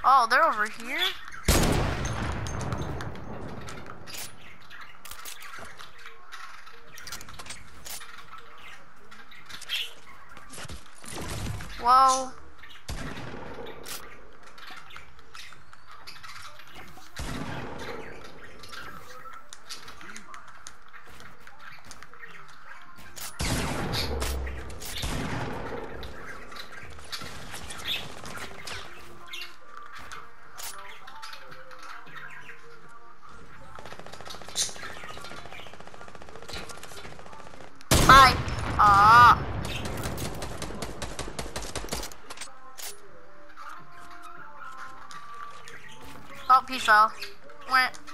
Oh, they're over here? Whoa. Bye. Ah. Oh, he fell. Went.